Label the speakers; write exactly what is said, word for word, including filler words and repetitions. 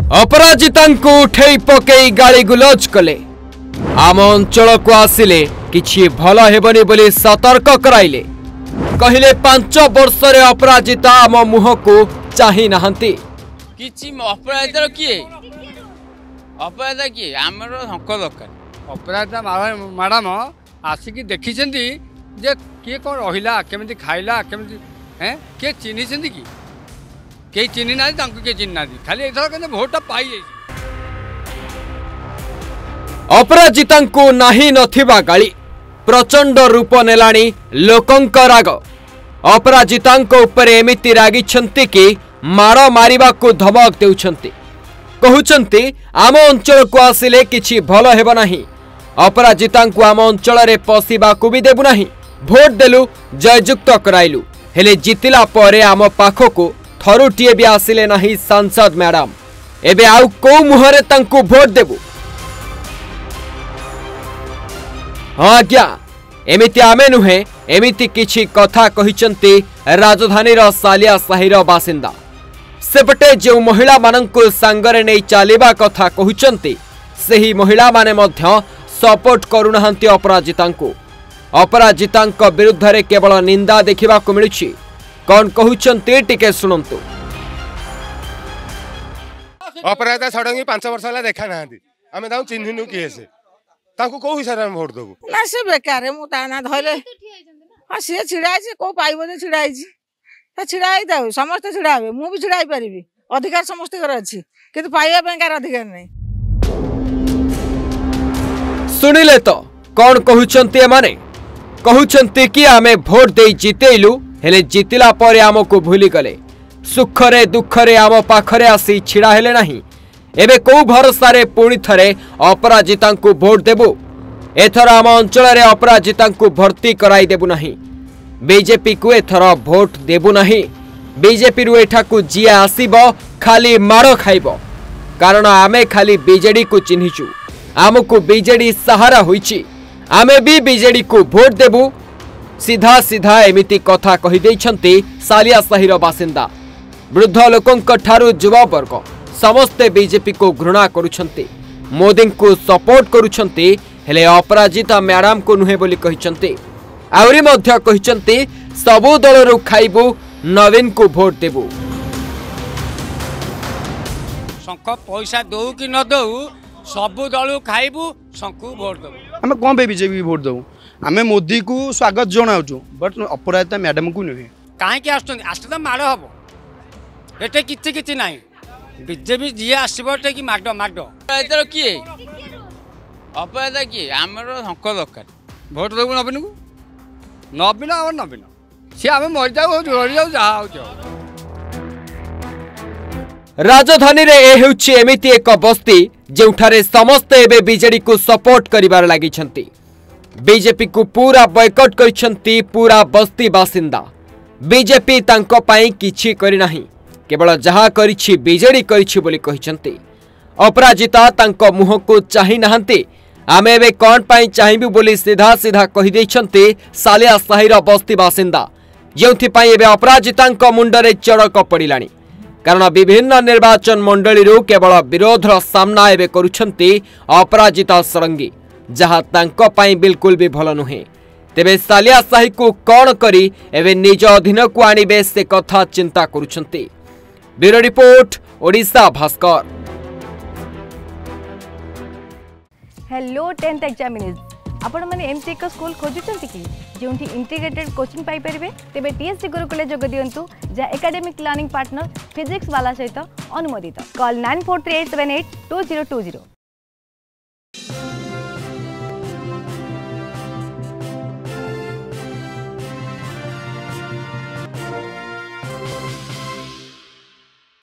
Speaker 1: अपराजिता उठे पकई गाड़ी गुलज कले आम अंचल को आसिले किछि भल हेबनी बोली सतर्क कराइले कहिले पांच वर्ष रे अपराजिता आम मुह को चाहि नाहंती
Speaker 2: किछि अपराजिता किए अपराजिता किए आमर हक दरकार
Speaker 3: अपराजिता मैडम आसिकी देखी जे किए कौन रहिला केमिति खाइला केमिति हैं किए चिन्हिसेंती कि के चिन्हि ना के चिन्हि ना खाली एथर भोट पाई
Speaker 1: अपराजिता नाही नथिबा गाली प्रचंड रूप नेलाणी लोकंक राग अपराजिता उपरे एमिति रागिछंती कि मार मारिबा को धमक देउछंती कहउछंती आम अंचल को आसिले किछि भल हेबो नाही अपराजिता आम अंचल रे पसिबा को भी देबु नाही भोट देलु जययुक्त कराइलु हेले जितिला परे आम पाखको थरुटीए भी आसिले नाही सांसद मैडम एबे आउ को मुहरे तांकु भोट देबु हाँ आज्ञा एमिति आमे नुहे एमिति किछि कथा कहिचंती राजधानी रो सालिया साहिर बासिंदा सेपटे जो महिला मानंकु सांगरे नै चालिबा कथा कहुचंती सेही महिला माने मध्य सपोर्ट करुनाहांती अपराजितांकु अपराजितांक विरुद्ध रे केवल निंदा देखिबा को मिलुछि कौन कहउचंती टिके सुनंतु
Speaker 4: अपराजिता सडंगी पांच वर्ष होला देखा नाहंती आमे दाउ चिन्हिनु किए से ताकू को हिसाब में वोट देबू
Speaker 5: ना से बेकार है मु ताना धइले हां से छिड़ाई से को पाइबो जे छिड़ाई छी त छिड़ाई दाउ समस्त छिड़ाबे मु भी छिड़ाई परिबी अधिकार समस्त कर अछि किंतु पाइबा पे कार अधिकार नै
Speaker 1: सुनिले तो कौन कहउचंती माने कहउचंती कि आमे भोट दे जितेइलु हेले जितिला परे आमको भूली गले सुखरे दुखरे आम पाखरे आसी छिड़ा हेले नाही एबे को भरोसा रे पुणी थरे अपराजिता को भोट देबु एथर आम अंचल रे अपराजिता को भर्ती कराई देबु नाही बीजेपी को एथर भोट देबु नाही बीजेपी रु एठा को जिया आसीबो खाली मारो खाइबो कारण आमे खाली बीजेडी को चिन्हिचु आमको बीजेडी सहारा होईची आमे भी बीजेडी को भोट देबु सीधा सीधा एमिति कथा कहि दैछंती सालिया साहिर बासिंदा वृद्ध लोकंक ठारू युवा वर्ग समस्ते बीजेपी को घृणा करुछंती मोदी को सपोर्ट करुछंती हेले अपराजिता मैडम को नुहे बोली कहिछंती आउरी मध्य कहिछंती सबु दल रु खाइबु नवीन को भोट देबु
Speaker 3: शंख पैसा दो कि न दो सबु दल खाइबु शंखु भोट देबु
Speaker 6: आमे कोन पे बीजेपी भोट देबु आमे मोदी को स्वागत जणाउछु बट अपराजिता मैडम को नुहे
Speaker 3: काहे कि आस्तन आस्त माड़ हबो एटे किछि किछि नाही बीजेपी जी आसबो टे कि माड माड
Speaker 2: अपराजिता किए अपराजिता किए आमर हक दरकार
Speaker 3: भोट देबु नवीन को नवीन और नवीन से आमे मर जाऊ जोड़ जाऊ जा
Speaker 1: राजधानी रे ए हेउछि एमिति एक बस्ती जेउठारे समस्त एबे बीजेडी को सपोर्ट करिवार लागि छंती बीजेपी को पूरा बॉयकॉट करिसंती पूरा बस्ती बासिंदा बीजेपी तांको पाई किछि करि नाही केवल जहा करिछि बीजेडी करिछि बोली कहिसंती अपराजिता तांको मुह को चाहि नाहंती आमे एबे कोन पाई चाहिबु बोली सीधा सीधा कहि दैछंती सालिया साहिर बस्ती बासिंदा जेउथि पाई एबे अपराजितांको मुंडरे चड़क पडिलाणी कारण विभिन्न निर्वाचन मंडली रु केवल विरोधर सामना एबे करुछंती अपराजिता सरंगी जहा तांको पाई बिल्कुल भी भल नुहे तेबे सालिया साही को कौन करी एबे निज अधीन को आनिबे से कथा चिंता करुछंती bureau report Odisha Bhaskar.
Speaker 7: Hello tenth examinees आपण माने एमसी एक स्कूल खोजुचंती कि जोंठी इंटीग्रेटेड कोचिंग पाई परिबे तेबे टीएससी गुरुकुले जोग दियंतु जा एकेडमिक लर्निंग पार्टनर फिजिक्स वाला सहित अनुमोदित call nine four three eight seven eight two zero two zero.